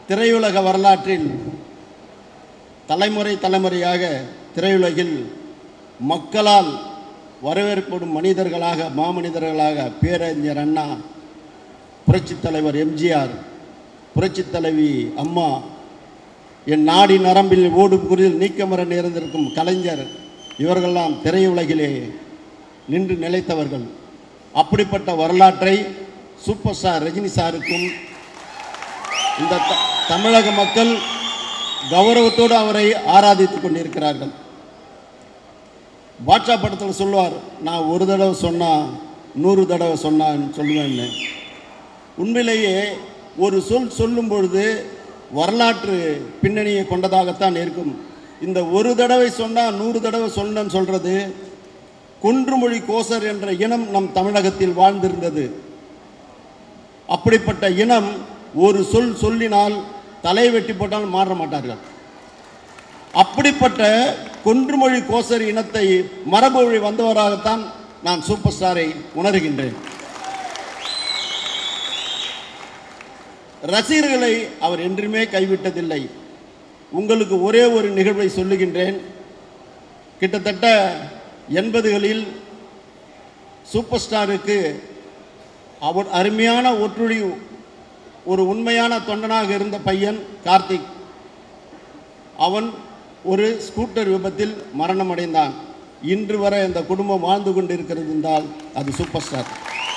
திரையுலக வரலாற்றில் தலைமுறை தலைமுறையாக திரையுலகில் மக்களால் வரவேற்படும் மனிதர்களாக, மாமனிதர்களாக பேரறிஞர் அண்ணா, புரட்சித் தலைவர் எம்ஜிஆர், புரட்சித் தலைவி அம்மா, என் நாடி நரம்பில் ஓடும் குரில் நீக்கமர நேர்ந்திருக்கும் கலைஞர், இவர்களெல்லாம் திரையுலகிலே நின்று நிலைத்தவர்கள். அப்படிப்பட்ட வரலாற்றை சூப்பர் ஸ்டார் ரஜினி சாருக்கும் இந்த தமிழக மக்கள் கௌரவத்தோடு அவரை ஆராதித்து கொண்டிருக்கிறார்கள். பாட்ஷா படத்தில் சொல்லுவார், நான் ஒரு தடவை சொன்னால் 100 தடவை சொன்னான்னு சொல்லுவேன்னு. உண்மையிலேயே ஒரு சொல் சொல்லும் பொழுது வரலாற்று பின்னணியை கொண்டதாகத்தான் இருக்கும். இந்த ஒரு தடவை சொன்னால் 100 தடவை சொன்னேன்னு சொல்கிறது, குன்றுமொழி கோசர் என்ற இனம் நம் தமிழகத்தில் வாழ்ந்திருந்தது. அப்படிப்பட்ட இனம் ஒரு சொல் சொல்லினால் தலை வெட்டி போட்டால் மாற மாட்டார்கள். அப்படிப்பட்ட குன்றுமொழி கோசர் இனத்தை மரபு வழி வந்தவராகத்தான் நான் சூப்பர் ஸ்டாரை உணர்கின்றேன். ரசிகர்களை அவர் என்றுமே கைவிட்டதில்லை. உங்களுக்கு ஒரே ஒரு நிகழ்வை சொல்லுகின்றேன். கிட்டத்தட்ட 80களில் சூப்பர் ஸ்டாருக்கு அவர் அருமையான ஒற்றுழி, ஒரு உண்மையான தொண்டனாக இருந்த பையன் கார்த்திக். அவன் ஒரு ஸ்கூட்டர் விபத்தில் மரணம் அடைந்தான். இன்று வரை அந்த குடும்பம் வாழ்ந்து கொண்டிருக்கிறது என்றால் அது சூப்பர் ஸ்டார்.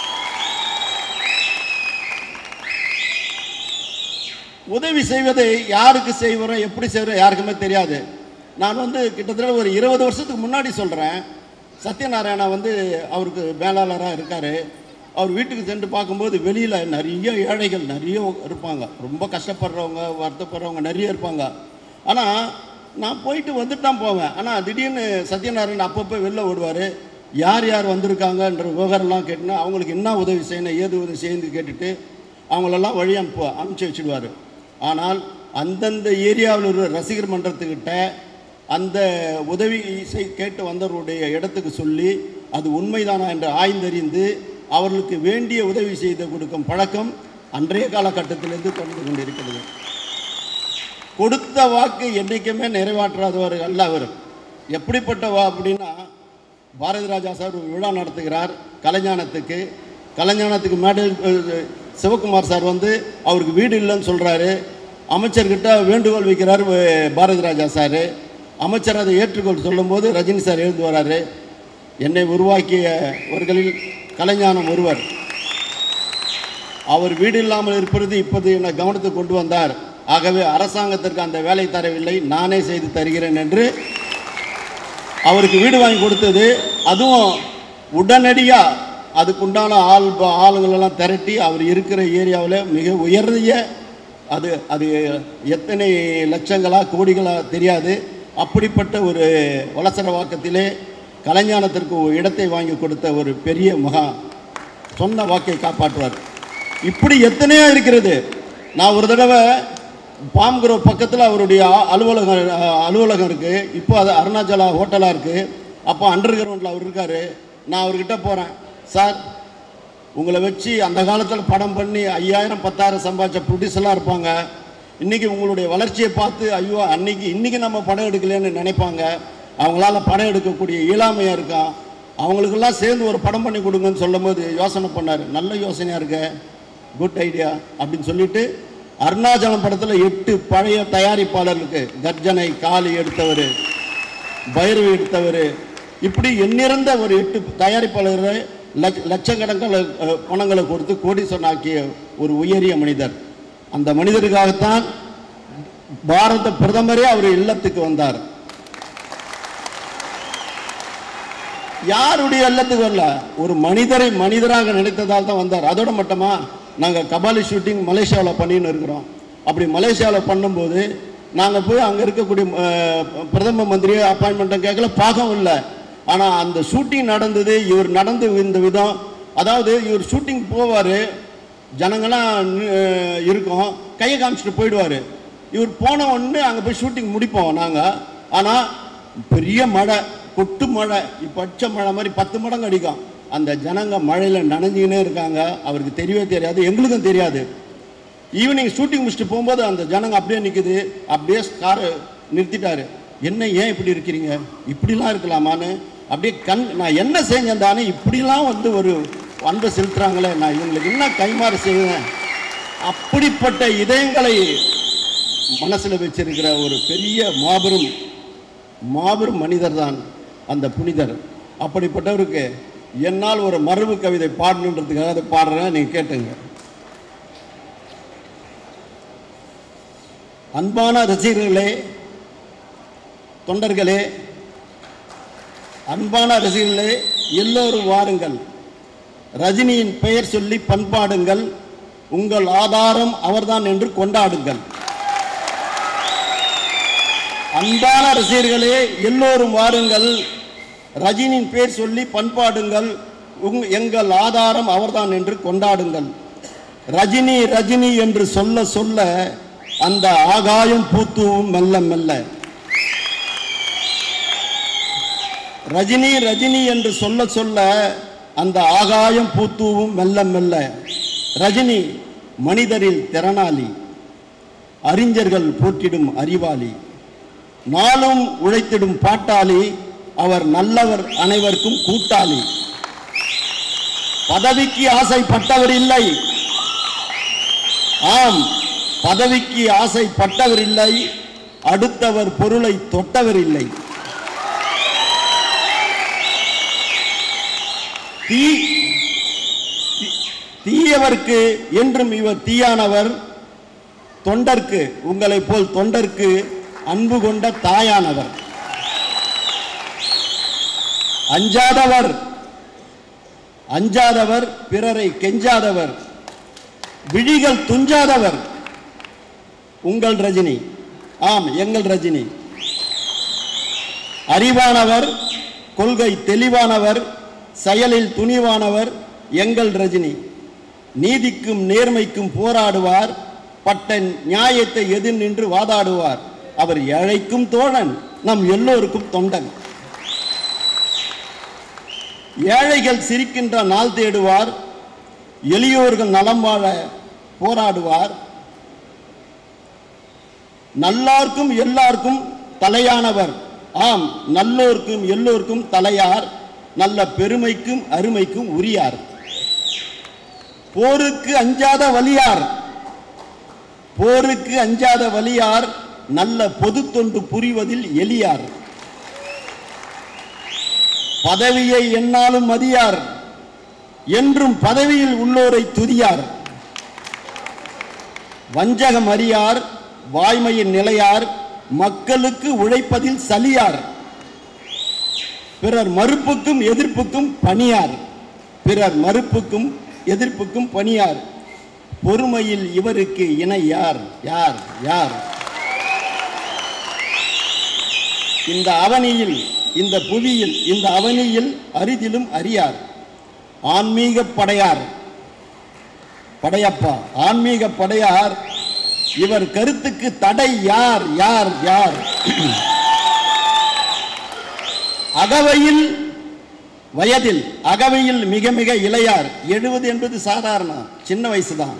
உதவி செய்வதை யாருக்கு செய்வோம், எப்படி செய்வோம் யாருக்குமே தெரியாது. நான் கிட்டத்தட்ட ஒரு 20 வருஷத்துக்கு முன்னாடி சொல்கிறேன். சத்யநாராயணா அவருக்கு மேலாளராக இருக்கார். அவர் வீட்டுக்கு சென்று பார்க்கும்போது வெளியில் நிறைய ஏழைகள் நிறைய இருப்பாங்க, ரொம்ப கஷ்டப்படுறவங்க, வருத்தப்படுறவங்க நிறைய இருப்பாங்க. ஆனால் நான் போயிட்டு வந்துட்டு தான் போவேன். ஆனால் திடீர்னு சத்யநாராயணன் அப்பப்போ வெளில ஓடுவார். யார் யார் வந்திருக்காங்கன்ற விவகாரம்லாம் கேட்டுனா அவங்களுக்கு என்ன உதவி செய்யணும், ஏது உதவி செய்யணும்னு கேட்டுட்டு அவங்களெல்லாம் வழி அனுப்பிச்சி வச்சுடுவார். ஆனால் அந்தந்த ஏரியாவில் உள்ள ரசிகர் மன்றத்துக்கிட்ட அந்த உதவி கேட்டு வந்தவருடைய இடத்துக்கு சொல்லி அது உண்மைதானா என்று ஆய்ந்தறிந்து அவர்களுக்கு வேண்டிய உதவி செய்து கொடுக்கும் பழக்கம் அன்றைய காலகட்டத்திலிருந்து தொடர்ந்து கொண்டிருக்கிறது. கொடுத்த வாக்கு என்றைக்குமே நிறைவேற்றாதவர் அல்ல அவர். எப்படிப்பட்ட அப்படின்னா, பாரதி ராஜா சார் ஒரு விழா நடத்துகிறார் கலைஞானத்துக்கு. கலைஞானத்துக்கு மேடை சிவகுமார் சார் அவருக்கு வீடு இல்லைன்னு சொல்கிறாரு. அமைச்சர்கிட்ட வேண்டுகோள் வைக்கிறார் பாரதி ராஜா சார். அமைச்சர் அதை ஏற்றுக்கொள் சொல்லும்போது ரஜினி சார் எழுந்து வராரு. என்னை உருவாக்கியவர்களில் கலைஞானம் ஒருவர். அவர் வீடு இல்லாமல் இருப்பது இப்போது என்னை கவனத்துக்கு கொண்டு வந்தார். ஆகவே அரசாங்கத்திற்கு அந்த வேலை தரவில்லை, நானே செய்து தருகிறேன் என்று அவருக்கு வீடு வாங்கி கொடுத்தது. அதுவும் உடனடியாக அதுக்குண்டான ஆளுங்களெல்லாம் திரட்டி அவர் இருக்கிற ஏரியாவில் மிக உயர்ந்த அது எத்தனை லட்சங்களா கோடிகளா தெரியாது, அப்படிப்பட்ட ஒரு வலசரவாக்கத்திலே கலைஞானத்திற்கு இடத்தை வாங்கி கொடுத்த ஒரு பெரிய மகா. சொன்ன வாக்கை காப்பாற்றுவார். இப்படி எத்தனையோ இருக்கிறது. நான் ஒரு தடவை பாம்குரோவ் பக்கத்தில் அவருடைய அலுவலகம் இருக்குது. இப்போ அது அருணாச்சலா ஹோட்டலாக இருக்குது. அப்போ அண்டர் கிரவுண்டில் அவர் இருக்கார். நான் அவர்கிட்ட போகிறேன். சார், உங்களை வச்சு அந்த காலத்தில் படம் பண்ணி 5000 10,000 சம்பாதிச்ச ப்ரொடியூசர்லாம் இருப்பாங்க. இன்றைக்கி உங்களுடைய வளர்ச்சியை பார்த்து ஐயோ இன்றைக்கி நம்ம படம் எடுக்கலன்னு நினைப்பாங்க. அவங்களால படம் எடுக்கக்கூடிய இயலாமையாக இருக்கான். அவங்களுக்கெல்லாம் சேர்ந்து ஒரு படம் பண்ணி கொடுங்கன்னு சொல்லும் போது யோசனை பண்ணார். நல்ல யோசனையாக இருக்க, குட் ஐடியா அப்படின்னு சொல்லிட்டு அருணாச்சலம் படத்தில் 8 பழைய தயாரிப்பாளர்களுக்கு, கர்ஜனை, காளி எடுத்தவர், பைரவி எடுத்தவர், இப்படி எண்ணிறந்த ஒரு 8 தயாரிப்பாளர்கள் லட்சக்கணக்கான பணங்களை கொடுத்து கோடீஸ்வரனாக்கிய ஒரு உயரிய மனிதர். அந்த மனிதருக்காகத்தான் பாரத பிரதமரே அவர் இல்லத்துக்கு வந்தார். யாருடைய இல்லத்துக்கு வரல, ஒரு மனிதரை மனிதராக நினைத்ததால் தான் வந்தார். அதோட மட்டுமா, நாங்கள் கபாலி ஷூட்டிங் மலேசியாவில் பண்ணின்னு இருக்கிறோம். அப்படி மலேசியாவில் பண்ணும்போது நாங்கள் போய் அங்கே இருக்கக்கூடிய பிரதம மந்திரியை அப்பாயின்மெண்ட்டை கேட்கல, பார்க்கவும் இல்லை. ஆனால் அந்த ஷூட்டிங் நடந்தது, இவர் நடந்து இந்த விதம், அதாவது இவர் ஷூட்டிங் போவார், ஜனங்களாம் இருக்கும், கையை காமிச்சிட்டு போயிடுவார். இவர் போன உடனே அங்கே போய் ஷூட்டிங் முடிப்போம் நாங்கள். ஆனால் பெரிய மழை, கொட்டு மழை, இப்போ அடிச்ச மழை மாதிரி 10 மடங்கு அடிக்கும். அந்த ஜனங்க மழையில் நனைஞ்சிக்கினே இருக்காங்க. அவருக்கு தெரியவே தெரியாது, எங்களுக்கும் தெரியாது. ஈவினிங் ஷூட்டிங் முடிச்சுட்டு போகும்போது அந்த ஜனங்க அப்படியே நிற்குது, அப்படியே காரை நிறுத்திட்டாரு. என்ன ஏன் இப்படி இருக்கிறீங்க, இப்படிலாம் இருக்கலாமான்னு அப்படியே நான் என்ன செஞ்சேன் தானே இப்படிலாம் ஒரு அன்பை செலுத்துறாங்களே, நான் இவங்களுக்கு என்ன கைமாறு செய்வேன். அப்படிப்பட்ட இதயங்களை மனசில் வச்சிருக்கிற ஒரு பெரிய மாபெரும் மனிதர் தான் அந்த புனிதர். அப்படிப்பட்டவருக்கு என்னால் ஒரு மரபு கவிதை பாடணுன்றதுக்காக அதை பாடுறேன், நீங்கள் கேட்டுங்க. அன்பான ரசிகர்களே, தொண்டர்களே, அன்பான ரசிகர்களே, எல்லோரும் வாருங்கள், ரஜினியின் பெயர் சொல்லி பண்பாடுங்கள், உங்கள் ஆதாரம் அவர்தான் என்று கொண்டாடுங்கள். அன்பான ரசிகர்களே, எல்லோரும் வாருங்கள், ரஜினியின் பெயர் சொல்லி பண்பாடுங்கள், எங்கள் ஆதாரம் அவர்தான் என்று கொண்டாடுங்கள். ரஜினி ரஜினி என்று சொல்ல சொல்ல அந்த ஆகாயம் பூத்துவும் மெல்ல மெல்ல. ரஜினி ரஜினி என்று சொல்ல சொல்ல அந்த ஆகாயம் பூத்துவும் மெல்ல மெல்ல. ரஜினி மனிதரில் திறனாளி, அறிஞர்கள் போற்றிடும் அறிவாளி, நாளும் உழைத்திடும் பாட்டாளி, அவர் நல்லவர் அனைவருக்கும் கூட்டாளி. பதவிக்கு ஆசைப்பட்டவர் இல்லை, ஆம் பதவிக்கு ஆசைப்பட்டவர் இல்லை, அடுத்தவர் பொருளை தொட்டவர் இல்லை. தீயவர்க்கு என்றும் இவர் தீயானவர், தொண்டர்க்கு உங்களை போல் தொண்டர்க்கு அன்பு கொண்ட தாயானவர். அஞ்சாதவர் பிறரை கெஞ்சாதவர், விழிகள் துஞ்சாதவர் உங்கள் ரஜினி, ஆம் எங்கள் ரஜினி. அறிவானவர், கொள்கை தெளிவானவர், செயலில் துணிவானவர் எங்கள் ரஜினி. நீதிக்கும் நேர்மைக்கும் போராடுவார், பட்ட நியாயத்தை எதிர் நின்று வாதாடுவார். அவர் ஏழைக்கும் தோழன், நம் எல்லோருக்கும் தொண்டன். ஏழைகள் சிரிக்கின்ற நாள் தேடுவார், எளியோர்கள் நலம் வாழ போராடுவார். நல்லார்க்கும் எல்லாருக்கும் தலையானவர், ஆம் நல்லோர்க்கும் எல்லோருக்கும் தலையார், நல்ல பெருமைக்கும் அருமைக்கும் உரியார். போருக்கு அஞ்சாத வலியார், போருக்கு அஞ்சாத வலியார், நல்ல பொது தொண்டு புரிவதில் எளியார். பதவியை என்னாலும் மதியார், என்றும் பதவியில் உள்ளோரை துதியார். வஞ்சகம் அறியார், வாய்மையின் நிலையார், மக்களுக்கு உழைப்பதில் சலியார். பிறர் மறுப்புக்கும் எதிர்ப்புக்கும் பணியார், பிறர் மறுப்புக்கும் எதிர்ப்புக்கும் பணியார். பொறுமையில் இவருக்கு இணை யார் யார் யார்? இந்த அவனியில், இந்த புவியில், இந்த அவனியில் அரிதிலும் அறியார். ஆன்மீக படையார், படையப்பா ஆன்மீக படையார், இவர் கருத்துக்கு தடை யார் யார் யார்? அகவையில் வயதில், அகவையில் மிக மிக இளையார். 70 என்பது சாதாரணம், சின்ன வயசுதான்.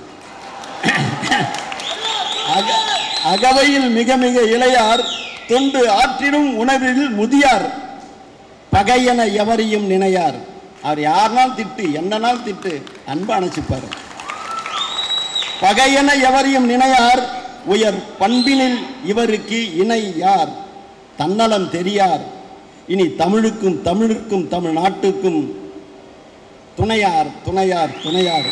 அகவையில் மிக மிக இளையார், தொண்டு ஆற்றிடும் உணர்வில் முதியார். பகையென எவரையும் நினையார். அவர் யாருனால் திட்டு, என்னனால் திட்டு, அன்பு அணைச்சிப்பார். பகையென எவரையும் நினையார், உயர் பண்பினில் இவருக்கு இணை யார்? தன்னலம் தெரியார், இனி தமிழுக்கும் தமிழுக்கும் தமிழ்நாட்டுக்கும் துணையார் துணையார் துணையார்.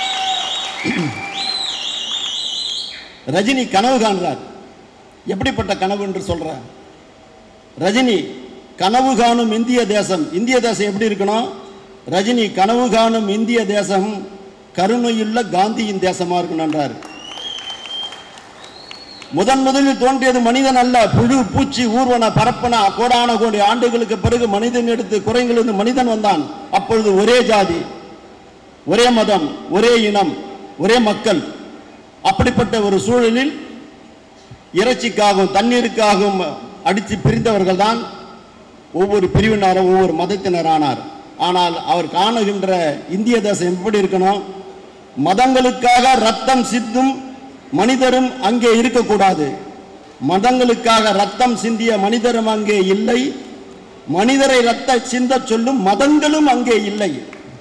ரஜினி கனவு காண்றார். எப்படிப்பட்ட கனவு என்று சொல்ற? ரஜினி கனவு காணும் இந்திய தேசம். இந்திய தேசம் எப்படி இருக்கணும்? ரஜினி கனவு காணும் இந்திய தேசம் கருணையுள்ள காந்தியின் தேசமா இருக்கணும்ன்றார். முதலில் தோன்றியது மனிதன் அல்ல, புழு பூச்சி ஊர்வன பரப்பன. கோடான கோடி ஆண்டுகளுக்கு பிறகு மனிதன் எடுத்து குறைகளிலிருந்து மனிதன் வந்தான். அப்பொழுது ஒரே ஜாதி, ஒரே மதம், ஒரே இனம், ஒரே மக்கள். அப்படிப்பட்ட ஒரு சூழலில் இறைச்சிக்காகவும் தண்ணீருக்காகவும் அடித்து பிரிந்தவர்கள் தான் ஒவ்வொரு பிரிவினரும் ஒவ்வொரு மதத்தினரானார். ஆனால் அவர் காணுகின்ற இந்திய தேசம் எப்படி இருக்கணும்? மதங்களுக்காக ரத்தம் சிந்தும் மனிதரும் அங்கே இருக்கக்கூடாது. மதங்களுக்காக ரத்தம் சிந்திய மனிதரும் அங்கே இல்லை. மனிதரை ரத்த சிந்த சொல்லும் மதங்களும் அங்கே இல்லை.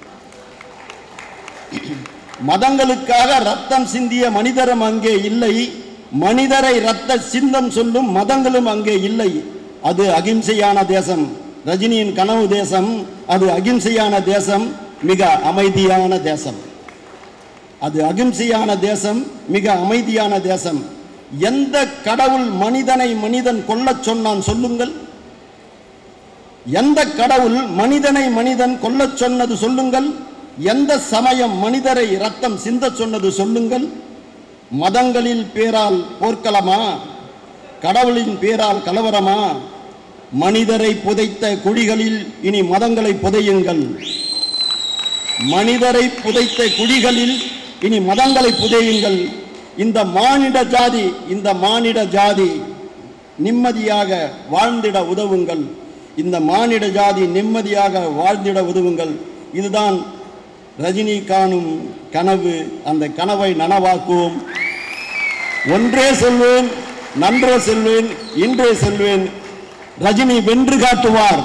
மதங்களுக்காக ரத்தம் சிந்திய மனிதரும் அங்கே இல்லை. மனிதரை ரத்த சிந்தம் சொல்லும் மதங்களும் அங்கே இல்லை. அது அகிம்சையான தேசம். ரஜினியின் கனவு தேசம் அது அகிம்சையான தேசம், மிக அமைதியான தேசம். அது அகிம்சையான தேசம், மிக அமைதியான தேசம். எந்த கடவுள் மனிதனை மனிதன் கொல்லச் சொன்னான் சொல்லுங்கள்? எந்த கடவுள் மனிதனை மனிதன் கொல்லச் சொன்னது சொல்லுங்கள்? எந்த சமயம் மனிதரை ரத்தம் சிந்த சொன்னது சொல்லுங்கள்? மதங்களின் பேரால் போர்க்களமா? கடவுளின் பேரால் கலவரமா? மனிதரை புதைத்த குழிகளில் இனி மதங்களை புதையுங்கள். மனிதரை புதைத்த குழிகளில் இனி மதங்களை புதையுங்கள். இந்த மானிட ஜாதி நிம்மதியாக வாழ்ந்திட உதவுங்கள். இந்த மானிட ஜாதி நிம்மதியாக வாழ்ந்திட உதவுங்கள். இதுதான் ரஜினி காணும் கனவு. அந்த கனவை நனவாக்குவோம். ஒன்றே சொல்வேன், நன்றே சொல்வேன், இன்றே சொல்வேன், ரஜினி வென்று காட்டுவார்.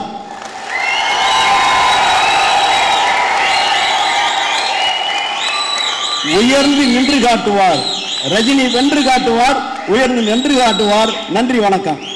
உயர்ந்து நின்று காட்டுவார். ரஜினி வென்று காட்டுவார், உயர்ந்து நின்று காட்டுவார். நன்றி, வணக்கம்.